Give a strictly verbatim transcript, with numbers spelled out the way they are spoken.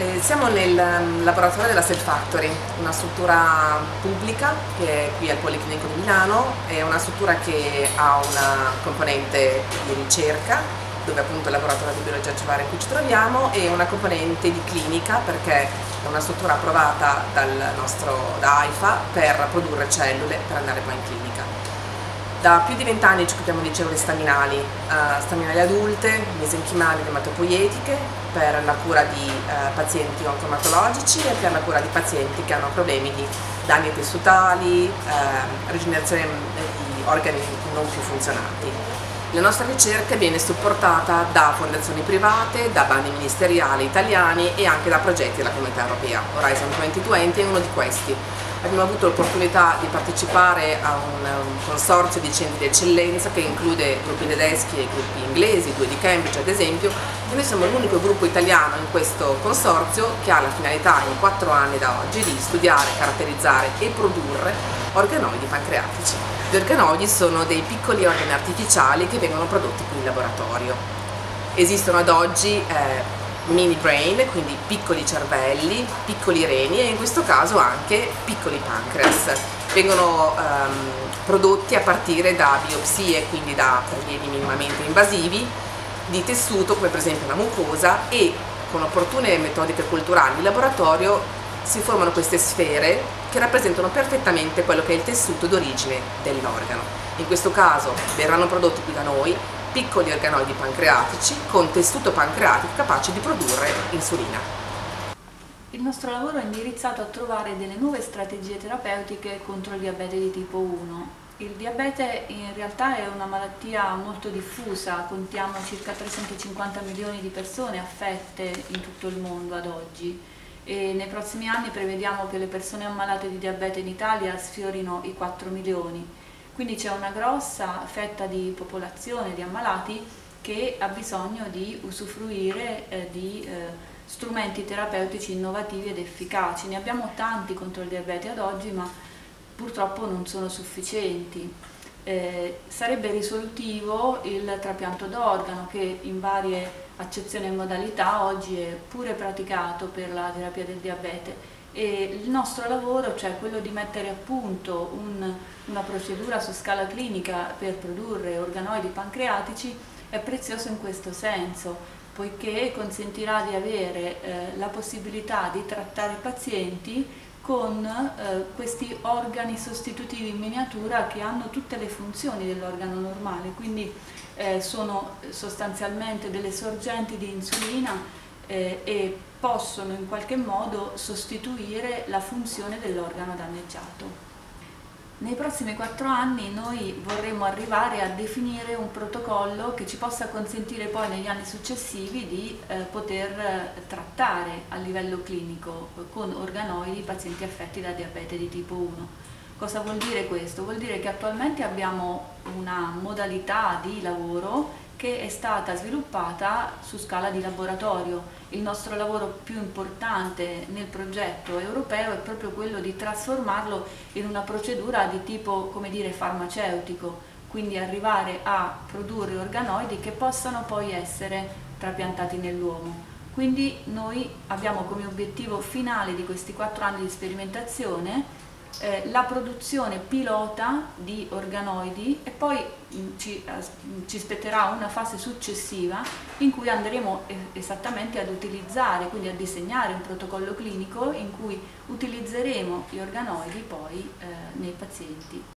Eh, siamo nel um, laboratorio della Cell Factory, una struttura pubblica che è qui al Policlinico di Milano, è una struttura che ha una componente di ricerca, dove appunto il laboratorio di biologia cellulare in cui ci troviamo, e una componente di clinica, perché è una struttura approvata dal nostro da AIFA per produrre cellule per andare poi in clinica. Da più di vent'anni ci occupiamo di cellule staminali, uh, staminali adulte, mesenchimali ed ematopoietiche, per la cura di uh, pazienti oncoematologici e per la cura di pazienti che hanno problemi di danni tessutali, uh, rigenerazione di organi non più funzionanti. La nostra ricerca viene supportata da fondazioni private, da bandi ministeriali italiani e anche da progetti della Comunità Europea. Horizon duemilaventi è uno di questi. Abbiamo avuto l'opportunità di partecipare a un, un consorzio di centri di eccellenza che include gruppi tedeschi e gruppi inglesi, due di Cambridge ad esempio, e noi siamo l'unico gruppo italiano in questo consorzio che ha la finalità in quattro anni da oggi di studiare, caratterizzare e produrre organoidi pancreatici. Gli organoidi sono dei piccoli organi artificiali che vengono prodotti qui in laboratorio. Esistono ad oggi eh, mini brain, quindi piccoli cervelli, piccoli reni e in questo caso anche piccoli pancreas. Vengono ehm, prodotti a partire da biopsie, quindi da prelievi minimamente invasivi, di tessuto come per esempio la mucosa, e con opportune metodiche culturali in laboratorio si formano queste sfere che rappresentano perfettamente quello che è il tessuto d'origine dell'organo. In questo caso verranno prodotti qui da noi piccoli organoidi pancreatici con tessuto pancreatico capace di produrre insulina. Il nostro lavoro è indirizzato a trovare delle nuove strategie terapeutiche contro il diabete di tipo uno. Il diabete in realtà è una malattia molto diffusa, contiamo circa trecentocinquanta milioni di persone affette in tutto il mondo ad oggi, e nei prossimi anni prevediamo che le persone ammalate di diabete in Italia sfiorino i quattro milioni. Quindi c'è una grossa fetta di popolazione di ammalati che ha bisogno di usufruire eh, di eh, strumenti terapeutici innovativi ed efficaci. Ne abbiamo tanti contro il diabete ad oggi, ma purtroppo non sono sufficienti. Eh, sarebbe risolutivo il trapianto d'organo, che in varie accezioni e modalità oggi è pure praticato per la terapia del diabete. E il nostro lavoro, cioè quello di mettere a punto un, una procedura su scala clinica per produrre organoidi pancreatici, è prezioso in questo senso, poiché consentirà di avere eh, la possibilità di trattare pazienti con eh, questi organi sostitutivi in miniatura che hanno tutte le funzioni dell'organo normale, quindi eh, sono sostanzialmente delle sorgenti di insulina eh, e possono in qualche modo sostituire la funzione dell'organo danneggiato. Nei prossimi quattro anni noi vorremmo arrivare a definire un protocollo che ci possa consentire poi negli anni successivi di eh, poter eh, trattare a livello clinico con organoidi i pazienti affetti da diabete di tipo uno. Cosa vuol dire questo? Vuol dire che attualmente abbiamo una modalità di lavoro che è stata sviluppata su scala di laboratorio. Il nostro lavoro più importante nel progetto europeo è proprio quello di trasformarlo in una procedura di tipo, come dire, farmaceutico, quindi arrivare a produrre organoidi che possano poi essere trapiantati nell'uomo. Quindi noi abbiamo come obiettivo finale di questi quattro anni di sperimentazione Eh, la produzione pilota di organoidi, e poi mh, ci, eh, ci spetterà una fase successiva in cui andremo eh, esattamente ad utilizzare, quindi a disegnare un protocollo clinico in cui utilizzeremo gli organoidi poi eh, nei pazienti.